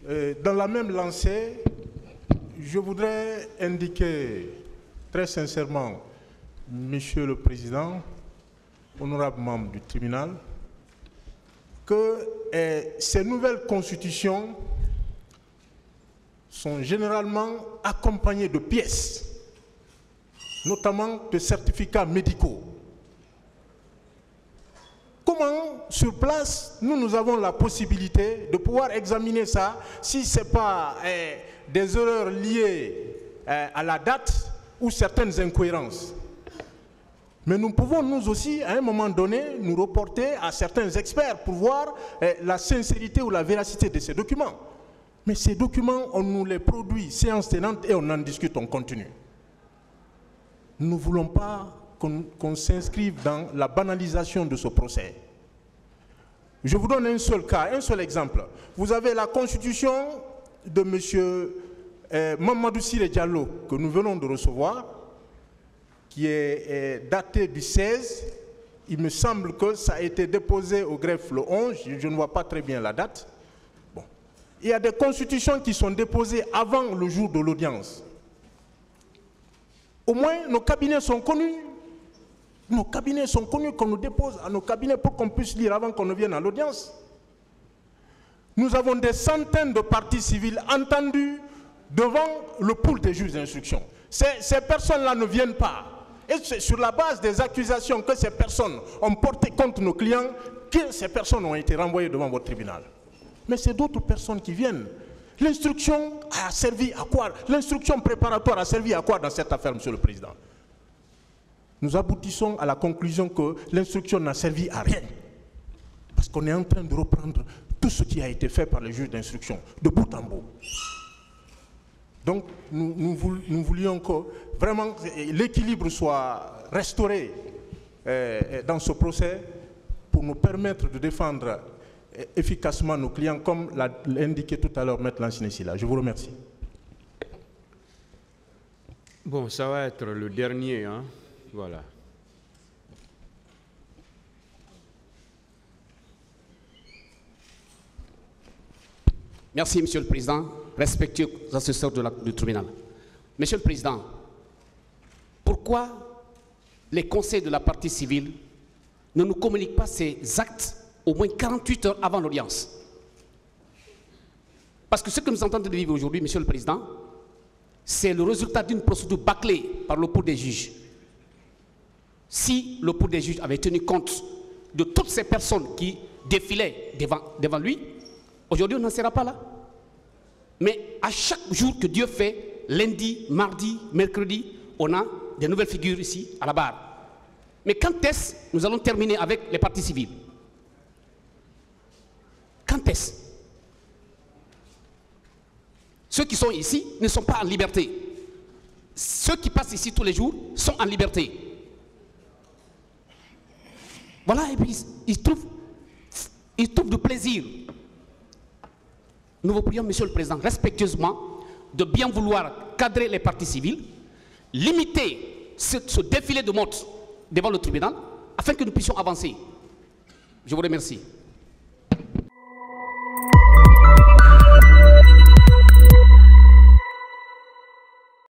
Dans la même lancée, je voudrais indiquer très sincèrement, Monsieur le Président, honorable membre du tribunal, que ces nouvelles constitutions sont généralement accompagnées de pièces, notamment de certificats médicaux. Comment, sur place, nous avons la possibilité de pouvoir examiner ça si ce n'est pas des erreurs liées à la date ou certaines incohérences. Mais nous pouvons, nous aussi, à un moment donné, nous reporter à certains experts pour voir la sincérité ou la véracité de ces documents. Mais ces documents, on nous les produit séance tenante et on en discute, on continue. Nous ne voulons pas qu'on s'inscrive dans la banalisation de ce procès. Je vous donne un seul cas, un seul exemple. Vous avez la constitution de M. Mamadou Siré Diallo, que nous venons de recevoir, qui est datée du 16. Il me semble que ça a été déposé au greffe le 11, je ne vois pas très bien la date. Bon. Il y a des constitutions qui sont déposées avant le jour de l'audience. Au moins, nos cabinets sont connus. Nos cabinets sont connus, qu'on nous dépose à nos cabinets pour qu'on puisse lire avant qu'on ne vienne à l'audience. Nous avons des centaines de parties civiles entendues devant le pool des juges d'instruction. Ces personnes-là ne viennent pas. Et c'est sur la base des accusations que ces personnes ont portées contre nos clients que ces personnes ont été renvoyées devant votre tribunal. Mais c'est d'autres personnes qui viennent. L'instruction a servi à quoi? L'instruction préparatoire a servi à quoi dans cette affaire, Monsieur le Président? Nous aboutissons à la conclusion que l'instruction n'a servi à rien. Parce qu'on est en train de reprendre tout ce qui a été fait par les juges d'instruction, de bout en bout. Donc, nous voulions que vraiment l'équilibre soit restauré dans ce procès pour nous permettre de défendre efficacement nos clients, comme l'a indiqué tout à l'heure Maître Lansina. Je vous remercie. Bon, ça va être le dernier, hein. Voilà. Merci, Monsieur le Président. Respectueux assesseurs du tribunal. Monsieur le Président, pourquoi les conseils de la partie civile ne nous communiquent pas ces actes au moins 48 heures avant l'audience? Parce que ce que nous entendons de vivre aujourd'hui, Monsieur le Président, c'est le résultat d'une procédure bâclée par le pool des juges. Si le pool des juges avait tenu compte de toutes ces personnes qui défilaient devant lui, aujourd'hui on n'en sera pas là. Mais à chaque jour que Dieu fait, lundi, mardi, mercredi, on a des nouvelles figures ici à la barre. Mais quand est-ce que nous allons terminer avec les parties civiles? Quand est-ce? Ceux qui sont ici ne sont pas en liberté. Ceux qui passent ici tous les jours sont en liberté. Voilà, et puis ils trouvent du plaisir. Nous vous prions, Monsieur le Président, respectueusement, de bien vouloir cadrer les parties civiles, limiter ce défilé de mode devant le tribunal, afin que nous puissions avancer. Je vous remercie.